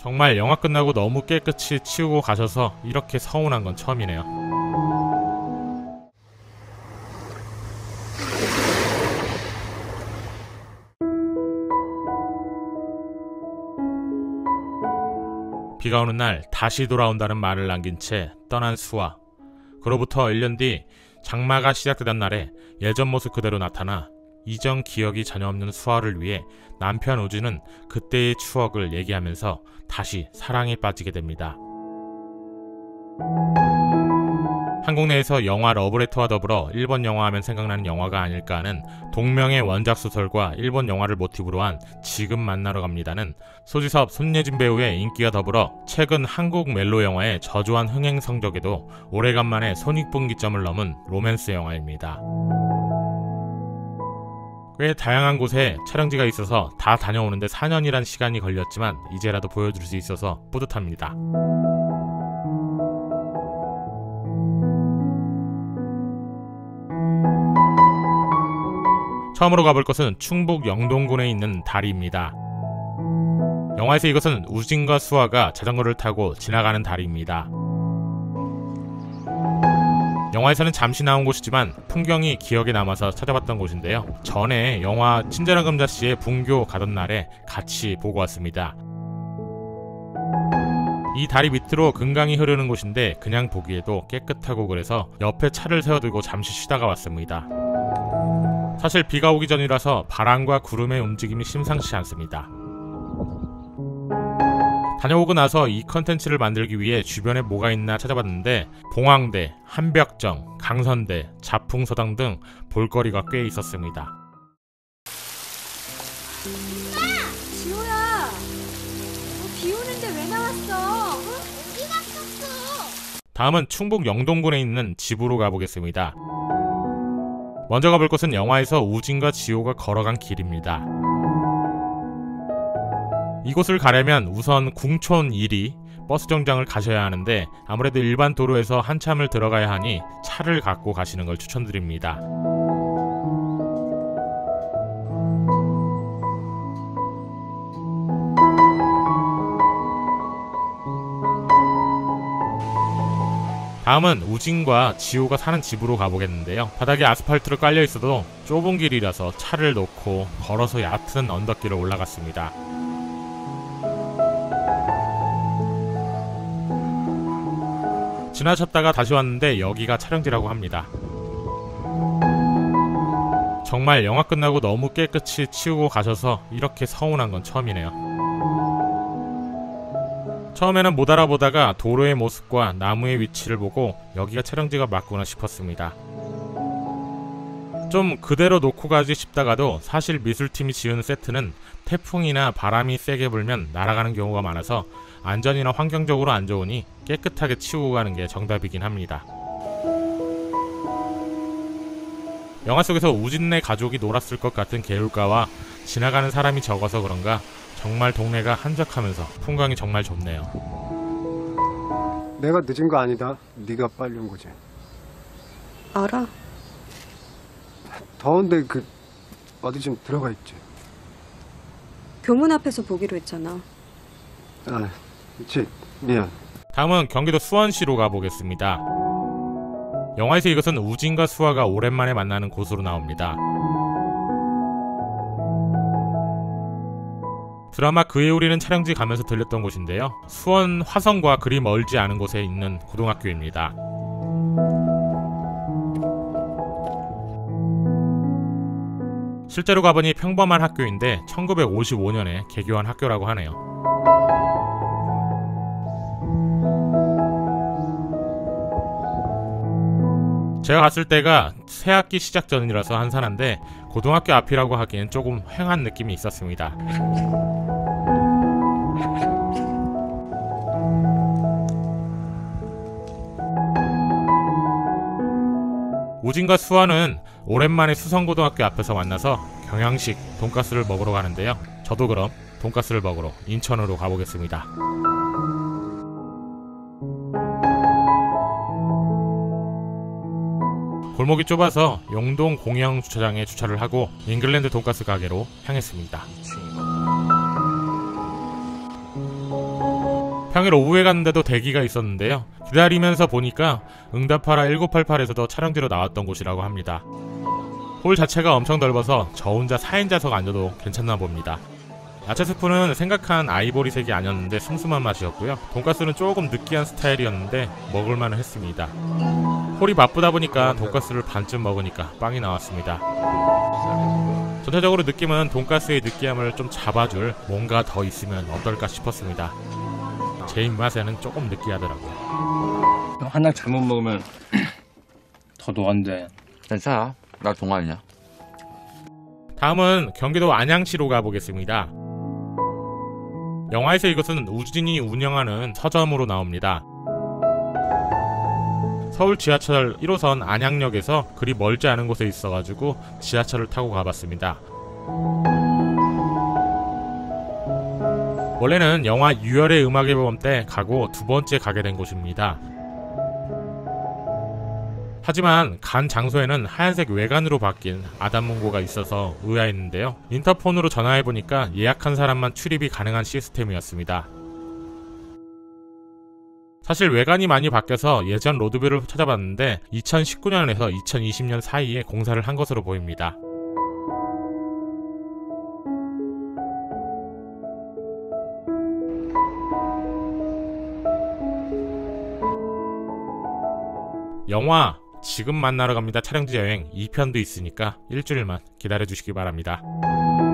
정말 영화 끝나고 너무 깨끗이 치우고 가셔서 이렇게 서운한 건 처음이네요. 비가 오는 날 다시 돌아온다는 말을 남긴 채 떠난 수아. 그로부터 1년 뒤 장마가 시작되던 날에 예전 모습 그대로 나타나 이전 기억이 전혀 없는 수아를 위해 남편 우진은 그때의 추억을 얘기하면서 다시 사랑에 빠지게 됩니다. 한국 내에서 영화 러브레터와 더불어 일본 영화 하면 생각나는 영화가 아닐까 하는 동명의 원작 소설과 일본 영화를 모티브로 한 지금 만나러 갑니다는 소지섭, 손예진 배우의 인기와 더불어 최근 한국 멜로 영화의 저조한 흥행 성적에도 오래간만에 손익분기점을 넘은 로맨스 영화입니다. 꽤 다양한 곳에 촬영지가 있어서 다 다녀오는데 4년이란 시간이 걸렸지만 이제라도 보여줄 수 있어서 뿌듯합니다. 처음으로 가볼 곳은 충북 영동군에 있는 다리입니다. 영화에서 이것은 우진과 수아가 자전거를 타고 지나가는 다리입니다. 영화에서는 잠시 나온 곳이지만 풍경이 기억에 남아서 찾아봤던 곳인데요. 전에 영화 친절한 금자씨의 분교 가던 날에 같이 보고 왔습니다. 이 다리 밑으로 금강이 흐르는 곳인데 그냥 보기에도 깨끗하고 그래서 옆에 차를 세워두고 잠시 쉬다가 왔습니다. 사실 비가 오기 전이라서 바람과 구름의 움직임이 심상치 않습니다. 다녀오고 나서 이 컨텐츠를 만들기 위해 주변에 뭐가 있나 찾아봤는데 봉황대, 한벽정, 강선대, 자풍서당 등 볼거리가 꽤 있었습니다. 지호야, 비 오는데 왜 나왔어? 어디 갔었어? 다음은 충북 영동군에 있는 집으로 가보겠습니다. 먼저 가볼 곳은 영화에서 우진과 지호가 걸어간 길입니다. 이곳을 가려면 우선 궁촌 1위 버스 정장을 가셔야 하는데 아무래도 일반 도로에서 한참을 들어가야 하니 차를 갖고 가시는 걸 추천드립니다. 다음은 우진과 지호가 사는 집으로 가보겠는데요. 바닥에 아스팔트로 깔려 있어도 좁은 길이라서 차를 놓고 걸어서 얕은 언덕길을 올라갔습니다. 지나쳤다가 다시 왔는데 여기가 촬영지라고 합니다. 정말 영화 끝나고 너무 깨끗이 치우고 가셔서 이렇게 서운한 건 처음이네요. 처음에는 못 알아보다가 도로의 모습과 나무의 위치를 보고 여기가 촬영지가 맞구나 싶었습니다. 좀 그대로 놓고 가지 싶다가도 사실 미술팀이 지은 세트는 태풍이나 바람이 세게 불면 날아가는 경우가 많아서 안전이나 환경적으로 안 좋으니 깨끗하게 치우고 가는 게 정답이긴 합니다. 영화 속에서 우진네 가족이 놀았을 것 같은 개울가와 지나가는 사람이 적어서 그런가 정말 동네가 한적하면서 풍광이 정말 좋네요. 내가 늦은 거 아니다. 네가 빨리 온 거지. 알아. 더운데 어디 좀 들어가 있지. 교문 앞에서 보기로 했잖아. 아, 그치. 미안. 다음은 경기도 수원시로 가보겠습니다. 영화에서 이것은 우진과 수아가 오랜만에 만나는 곳으로 나옵니다. 드라마 그의 우리는 촬영지 가면서 들렸던 곳인데요. 수원 화성과 그리 멀지 않은 곳에 있는 고등학교입니다. 실제로 가보니 평범한 학교인데 1955년에 개교한 학교라고 하네요. 제가 갔을 때가 새학기 시작 전이라서 한산한데 고등학교 앞이라고 하기엔 조금 휑한 느낌이 있었습니다. 우진과 수아는 오랜만에 수성고등학교 앞에서 만나서 경양식 돈가스를 먹으러 가는데요. 저도 그럼 돈가스를 먹으러 인천으로 가보겠습니다. 골목이 좁아서 용동 공영 주차장에 주차를 하고 잉글랜드 돈가스 가게로 향했습니다. 평일 오후에 갔는데도 대기가 있었는데요. 기다리면서 보니까 응답하라 1988에서도 촬영지로 나왔던 곳이라고 합니다. 홀 자체가 엄청 넓어서 저 혼자 4인자석 앉아도 괜찮나 봅니다. 야채 스프는 생각한 아이보리색이 아니었는데 슴슴한 맛이었고요. 돈가스는 조금 느끼한 스타일이었는데 먹을만은 했습니다. 홀이 바쁘다 보니까 돈가스를 반쯤 먹으니까 빵이 나왔습니다. 전체적으로 느낌은 돈가스의 느끼함을 좀 잡아줄 뭔가 더 있으면 어떨까 싶었습니다. 제 입맛에는 조금 느끼하더라고요. 한약 잘못 먹으면 더 노안돼. 괜찮아. 나 동안이야. 다음은 경기도 안양시로 가보겠습니다. 영화에서 이것은 우진이 운영하는 서점으로 나옵니다. 서울 지하철 1호선 안양역에서 그리 멀지 않은 곳에 있어가지고 지하철을 타고 가봤습니다. 원래는 영화 유열의 음악앨범 때 가고 두 번째 가게 된 곳입니다. 하지만 간 장소에는 하얀색 외관으로 바뀐 아담문고가 있어서 의아했는데요. 인터폰으로 전화해보니까 예약한 사람만 출입이 가능한 시스템이었습니다. 사실 외관이 많이 바뀌어서 예전 로드뷰를 찾아봤는데 2019년에서 2020년 사이에 공사를 한 것으로 보입니다. 영화 지금 만나러 갑니다 촬영지 여행 2편도 있으니까 일주일만 기다려주시기 바랍니다.